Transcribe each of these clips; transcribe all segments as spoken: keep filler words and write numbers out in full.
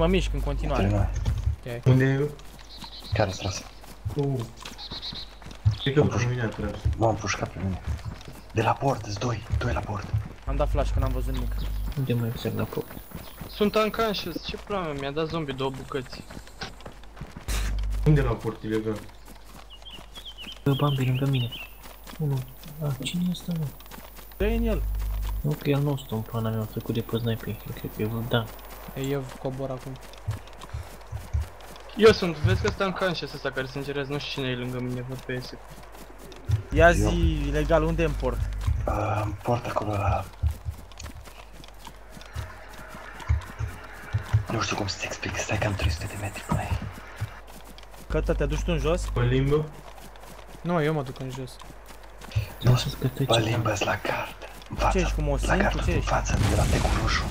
mă mișc în continuare. Unde e eu? Care-s tras? Uh. Cred că pe mine a tras. M-am pușcat pe mine. De la port, îți doi, doi la port. Am dat flash că n-am văzut nimic. Unde mai exact la port? Sunt unconscious, ce probleme? Mi-a dat zombie două bucăți. Unde la port ilegal? Bă, Bambi lângă mine. Unu. Ah, cine e ăsta, mă? Dă-i în el. Nu, că el nostru în pana mea a trecut de pe sniper. Cred că e da. Eu cobor acum. Eu sunt, vezi că ăsta unconscious ăsta care se îngerează, nu știu cine e lângă mine, văd pe ese. Ia zi, ilegal, unde e în port? Uh, în port acolo la... Nu știu cum să-ți explic, stai cam trei sute de metri până aici. Cătă, te duci tu în jos? Pe limbă? Nu, eu mă duc în jos. Nu, pe limbă la gard. În fața, Ce ești cu Mosin? la gard, Cu ce în ești? față, de la tecul roșu.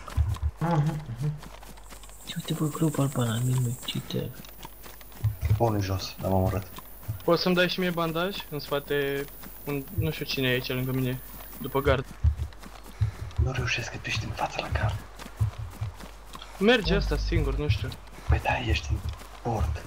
Ce uite, bă, global pe ăla, mine, ce-te... Unul jos, l-am omorât. Poți să-mi dai și mie bandaj? În spate, un, nu știu cine e aici lângă mine, după gard. Nu reușesc că tu ești în fața la gard. Merge asta singur, nu știu. Păi da, ești în port.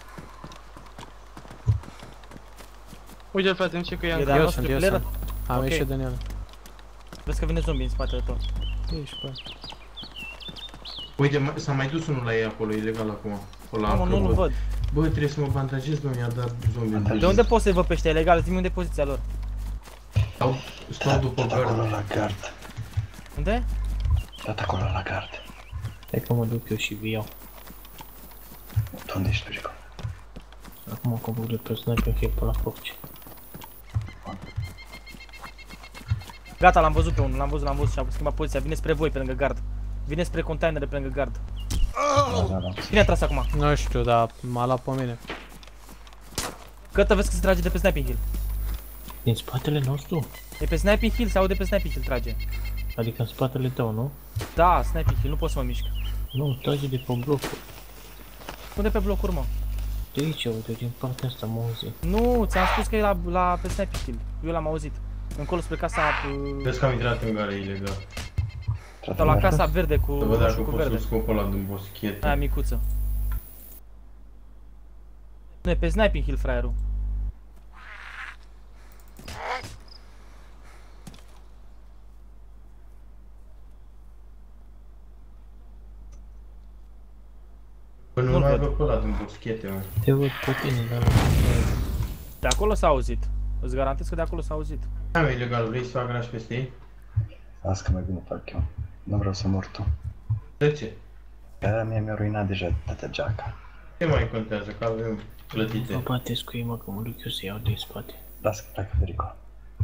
Uite-l frate, nu știu că e E încă. de-a Eu nostru, sunt, eu cleară? sunt. Am Ok. ieșit din el. Vezi că vine zombie în spatele tău. Ești, bă. Uite, s-a mai dus unul la ei acolo, ilegal acum. Ăla, Mamă, nu-l bă. văd. Bă, trebuie să mă bantajez, bă, mi-a dat zombie. De unde poți să-i văd pe ăștia ilegal? Zi-mi unde e poziția lor. Stau, stau după Tot acolo gard. la gard. Unde? Tot acolo la gard. Hai că mă duc eu și vi iau. Tu unde ești, Perico? Acum cobor de pe sniper, că e pe la porci. Gata, l-am văzut pe unul, l-am văzut, l-am văzut și am schimbat poziția. Vine spre voi, pe lângă gard. Vine spre containere, pe lângă gard. Da, da, da. Cine a tras acum? Nu știu, dar m-a luat pe mine. Cătă, vezi că se trage de pe sniping hill. Din spatele nostru? E pe sniping hill, se aude pe sniping hill, trage. Adică în spatele tău, nu? Da, sniping hill, nu pot să mă mișc. Nu, trage de pe blocul. Unde pe blocuri, mă? De aici, uite, din partea asta mă auzi. Nu, ți-am spus că e la, la pe sniping hill. Eu l-am auzit. Încolo spre casa... Uh, Vezi că am intrat în gara ilegal. sau la casa verde cu Să văd dacă roșu cu pot să verde. scop ăla din boschetă. Aia micuță. Nu, e pe sniping hill, fraierul. Bă, nu Nu-l mai văd. văd pe ăla din boschete, mă. Te văd pe tine, dar... De acolo s-a auzit. Îți garantez că de acolo s-a auzit. Hai mă, ilegal, vrei să fac graș peste ei? Las că mai bine fac eu. Nu vreau să mor tu. De ce? Că mie mi-a ruinat deja toată geaca. Ce mai contează, că avem Mă plătite. bateți cu ei, mă, că mă duc eu să iau de spate. Las că pleacă, Perico.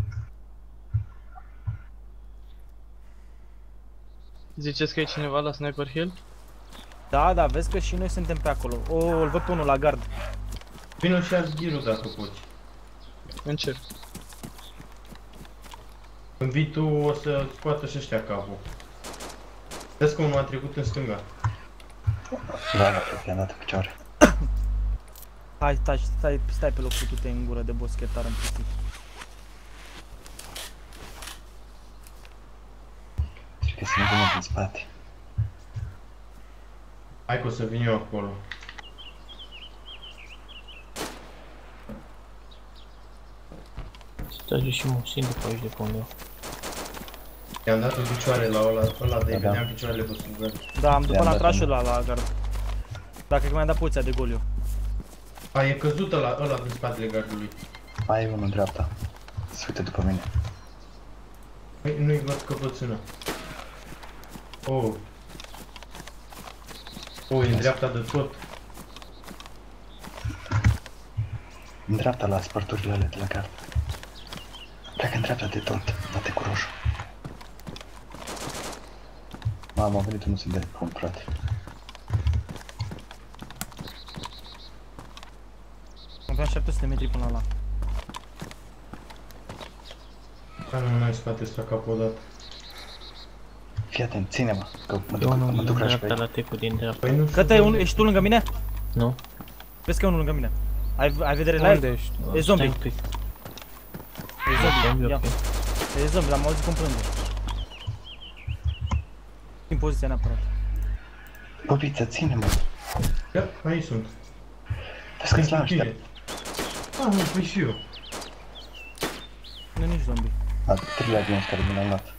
Ziceți că e cineva la Sniper Hill? Da, da, vezi că și noi suntem pe acolo. O, îl văd pe unul la gard. Vino și azi ghirul dacă poți. Încerc. Când vii tu o să scoată și ăștia capul. Vezi că unul a trecut în stânga. Da, da, cred că i-am dat în picioare. Hai, stai, stai, stai pe loc cu tu-te în gură de boschetar în pistic. Cred că sunt bună din spate. Hai că o să vin eu acolo. Se trage și Mosin după aici de pe unde eu. I-am dat în picioare la ăla, ăla de Da, da. vedeam picioarele pe sub gard. Da, am după I-am la dat trașul unul. ăla la gard. Da, cred că mi-am dat poziția de gol eu. A, e căzut ăla, ăla din spatele gardului. Mai e unul în dreapta. Se uite după mine. Nu- Nu-i văd căpățână. Oh. Oh, e în dreapta de tot. În dreapta la spărturile alea de la gard. Pleacă în dreapta de tot. Bate cu roșu. Mamă, a venit unul să-i dea pun, frate. Aveam șapte sute de metri până la. Ca nu mai spate să capul odată. Fii atent, ține-mă, că mă duc, Eu nu, mă din duc raș pe dreapta la aici. tecul din dreapta. Păi nu știu. Cătă, e un, ești tu lângă mine? Nu? Vezi că e unul lângă mine. Ai, ai vedere la Unde el? ești? E zombie. Stai un pic. E zombie, Zombie, ia. ok. E zombie, l-am auzit cum plânge. În poziția neapărat. Bobiță, ține-mă. Da, aici sunt. Vezi că-ți la aștept. Ah, mă, păi și eu. Nu nici zombie. A, trei avioni care mi l-am luat.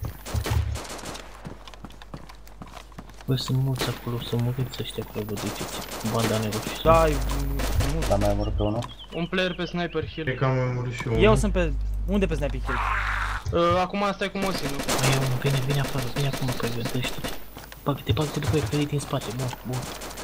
Bă, sunt mulți acolo, să muriți ăștia care vă duceți. Banda neroși. Da, e mult. Dar mai omorât pe unul? Un player pe sniper hill. Cred că am mai murit și eu. Eu sunt pe... Unde pe sniper kill? Uh, acum asta e cu Mosi, nu? Mai e unul, vine, vine afară, vine acum că gândește. Bagă-te, bagă-te după el, că e din spate, bun, bun.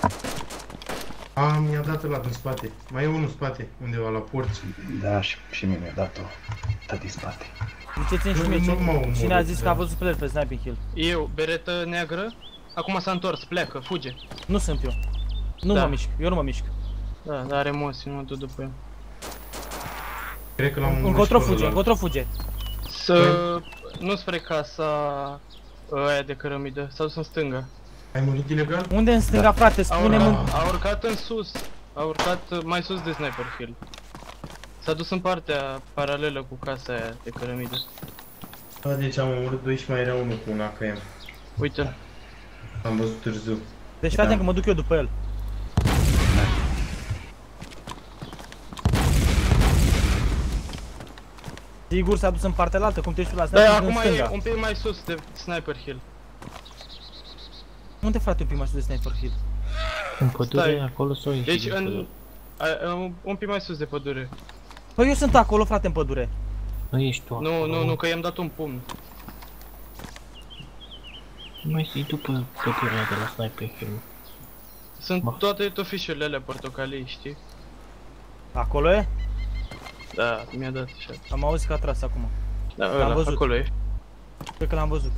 A, mi-a dat ăla din spate. Mai e unul în spate, undeva la porți. Da, și, și mie mi-a dat-o. Dă din spate. Ziceți-mi și mie, Nu, nu m-au cine- cine a omorât, zis că da. a văzut player pe sniper kill? Eu, beretă neagră. Acum s-a întors, pleacă, fuge. Nu sunt eu. Nu Da. mă mișc, eu nu mă mișc. Da, dar are Mosi, nu mă duc după el. Cred că l-am omorât Încotro pe fuge, ăla. încotro fuge. Să... Nu spre casa aia de cărămidă, s-a dus în stânga. Ai murit ilegal? Unde în stânga, frate? A, Spune-mi urcat, un... a urcat în sus, a urcat uh, mai sus de sniper hill. S-a dus în partea paralelă cu casa aia de cărămidă. Da, deci am omorât doi și mai era unul cu un A K M. Uite-l. Am văzut târziu. Deci fii atent că mă duc eu după el. Sigur s-a dus în partea altă, cum te ești tu la Da, sniper în acum e stânga. un pic mai sus de sniper hill. Unde, frate, un pic mai sus de sniper hill? În pădure, Stai. acolo sau ieși Deci din în... pădure? a- a- un- un pic mai sus de pădure. Păi eu sunt acolo, frate, în pădure. Nu ești tu acolo. Nu, nu, nu, că i-am dat un pumn. Mai zi după pădurea de la Sniper Hill. Sunt Mă. toate tofișurile alea portocalii, știi? Acolo e? Da, mi-a dat așa. Am auzit că a tras acum. Da, L-am ăla, văzut. acolo e. Cred că l-am văzut.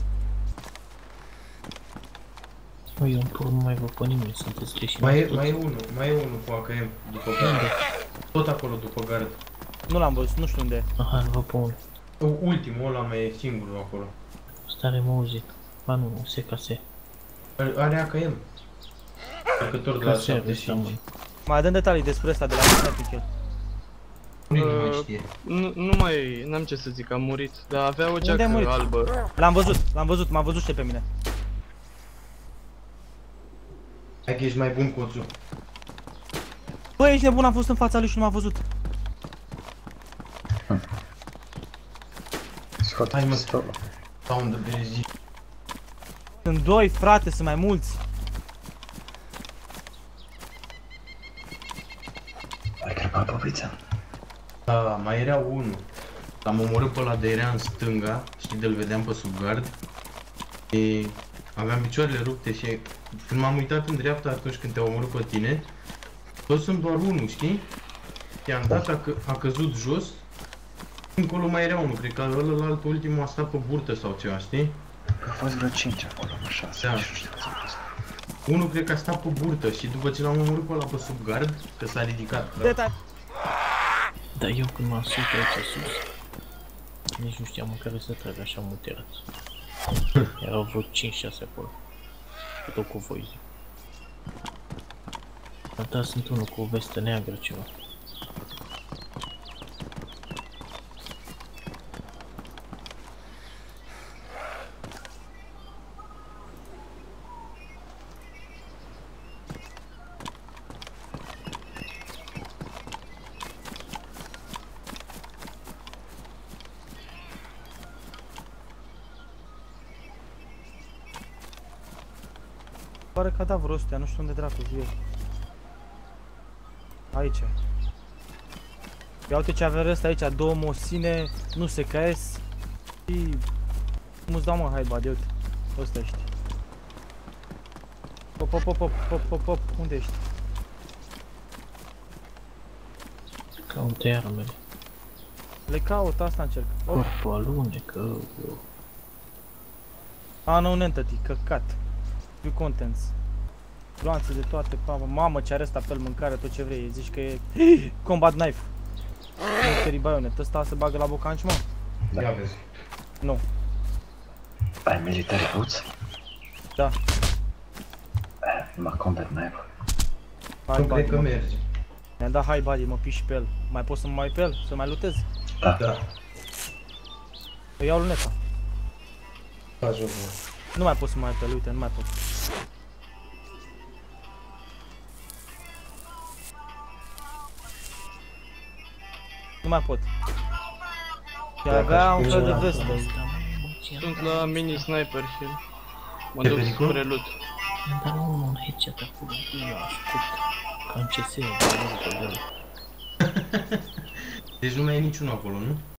Mă, eu în pur nu mai văd pe nimeni, sunteți leși. Mai e, mai e unul, mai e unul cu A K M după gard. Tot acolo după gard. Nu l-am văzut, nu știu unde e. Aha, îl văd pe unul. Ultimul ăla mai e singurul acolo. Stare mă auzit. Ba nu, S K S. Are A K M. Marcător de la Că serve șaptezeci și cinci. seamănă. Mai dăm detalii despre asta de la sniper kill. Nu mai Uh, știe. Nu, nu mai, n-am ce să zic, am murit. Dar avea o Unde ai geacă murit? albă. L-am văzut, l-am văzut, m-a văzut și pe mine. Hai că ești mai bun, Coțu. Băi, ești nebun, am fost în fața lui și nu m-a văzut. Scot Hai, mă. pistolul. Sound de berezi. Sunt doi, frate, sunt mai mulți. Ai crăpat Bobița? Da, mai era unul. L-am omorât pe ăla de era în stânga, știi, de-l vedeam pe sub gard. Și aveam picioarele rupte și când m-am uitat în dreapta atunci când te-a omorât pe tine, toți sunt doar unul, știi? I-am dat, a, că, a căzut jos. Încolo mai era unul, cred că ălălalt ultimul a stat pe burtă sau ceva, știi? Au fost vreo cinci acolo, nu șase. Da. Nu știu ce a fost. Unul cred că a stat pe burtă și după ce l-am omorât pe ăla pe sub gard, că s-a ridicat. Da. Detalii. Dar eu când m-am sus aici sus, nici nu știam în care să trag așa multe rați. Erau vreo cinci șase acolo. Cu tot cu voi zic. Dar sunt unul cu o vestă neagră ceva. Pare că a dat vreo ăstea, nu știu unde dracu e. Aici. Ia uite ce avea ăsta aici, două mosine, nu se K S. Și... Cum îți dau mă, hai bade, uite. Ăsta ești. Pop, pop, pop, pop, pop, pop, pop, unde ești? Caute armele. Le caut, asta încerc. Op. Corpul alunecă. A, nu, entity, căcat. View contents. Gloanțe de toate, mamă, mamă ce are ăsta pe el, mâncare, tot ce vrei, zici că e combat knife. Mystery bayonet, ăsta se bagă la bocanci, mă? Da. Ia vezi. Nu. Ai military boots? Da. Eh, numai combat knife. Hai Nu body, cred că mă. merge. Mi-am dat high body, mă piși pe el. Mai pot să mă mai pe el? Să mai lutez? Da. Da. Îi iau luneța. Faci o Nu mai pot să mă mai pe el, uite, nu mai pot. nu mai pot. Și Dacă avea aș un fi fel de la- vestă. Sunt la mini sniper hill. Mă E duc pericol? spre loot. Dar nu, un headshot acolo, nu l-a ascult. Ca în C S, de Deci nu mai e niciunul acolo, nu?